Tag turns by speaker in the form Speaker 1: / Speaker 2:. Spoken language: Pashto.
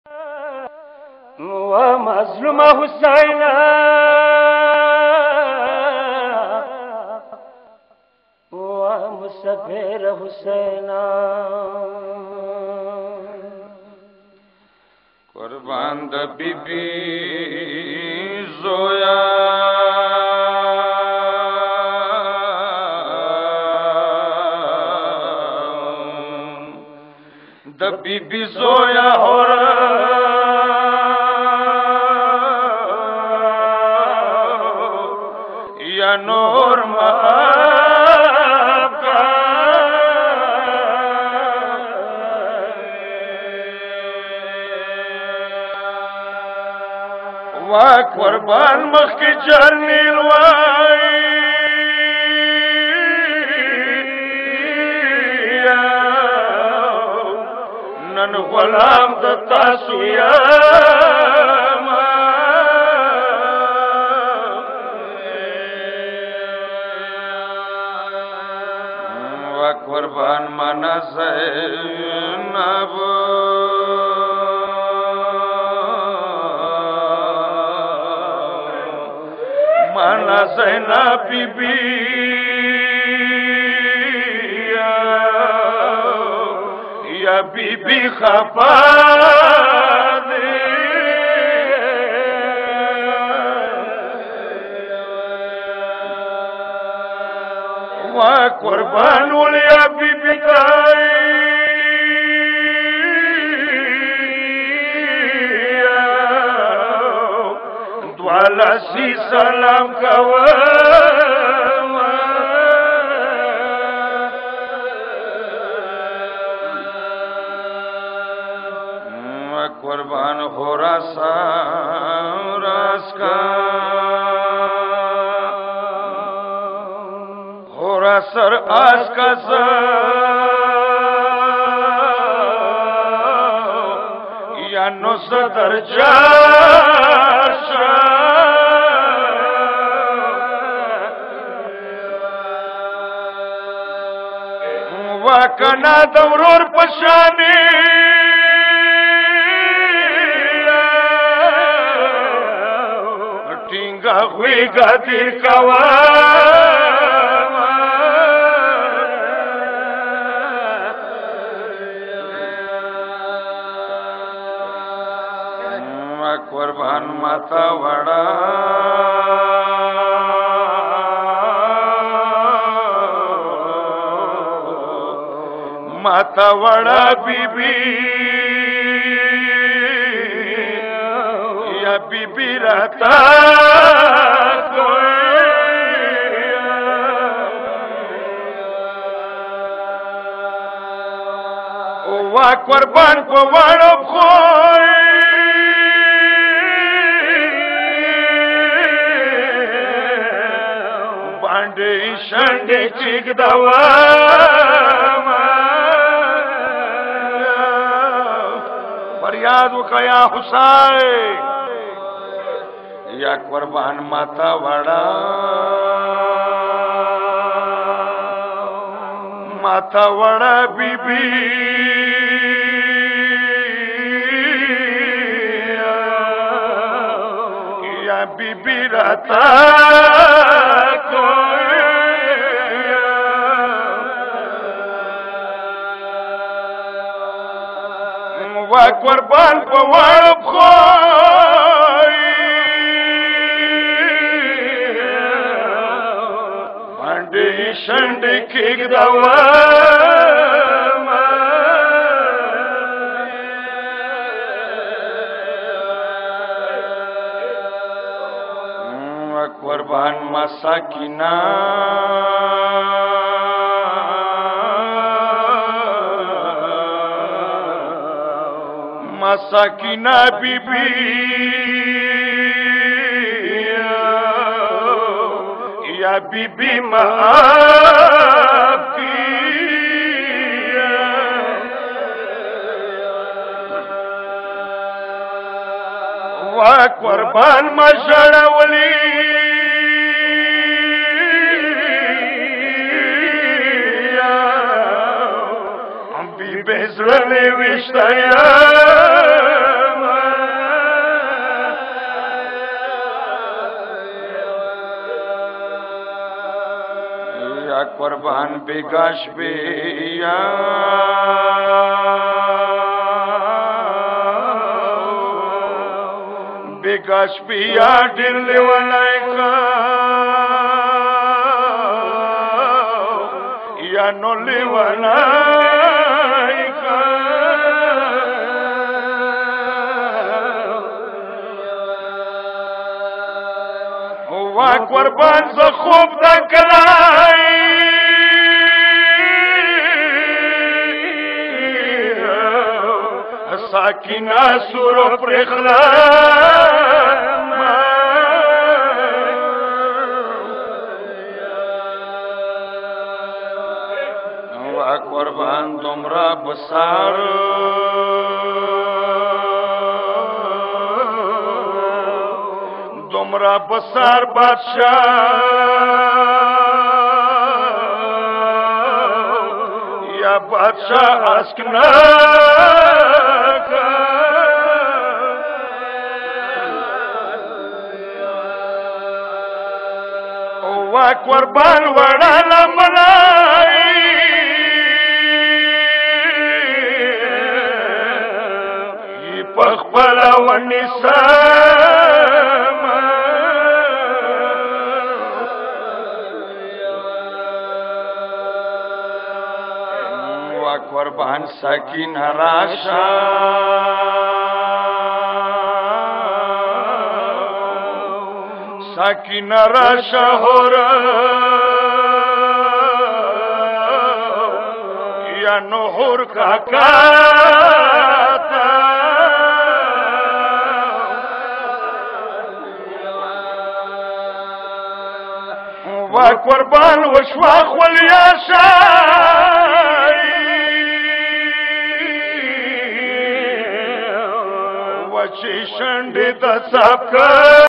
Speaker 1: ومظلوم حسین ومسافر حسین
Speaker 2: قربان د بیبي زویا د بیبي زویا اور یا نور وا قربان مخ کی جرنیل وای نن غلام د تاسو یا وا قربان منا زینب مانا زینب بی بی یا بی بی خفا دے وا قربان ولیا بی بی کائی سی سلام کوا قربان خراسان راس کا خراسر آس کا یا نو صدر جاشا کنا دورور پشانی ٹینگا ہوئی گا دیر کوا قربان ماتا وڑا ماتا وڑا بی بی یا بی بی رہتا وا قربان کو وڑا خوئی بانڈے شنڈے چیک دوا فریاد وکیا حسین یا قربان ماتا وڑا ماتا وڑا بی بی یا بی بی رہتا وا قربان په وړ خوای باندې شنډې کېږدوا قربان مساکینا مساکینہ بی بی یا بی بی معاف کی وا قربان مشڑا ولی بی بیزرلی وشتایا قربان بگاش بیا بگاش بیا ډیر لیونای کا یا نو لیونای کا وا قربان ز خوب د کلای ساکینا سور پرخلا وا قربان تمرا بسار تمرا بسار بادشاہ یا بادشاہ اسکنا وا قربان وڑا لمنائی ای پخپلا ونسام وا قربان سکین راشا ساکین راشا ہورا یا نوحور کاکاتا وا قربان وشواخ ولیاشای وچی شنڈی دا سابکا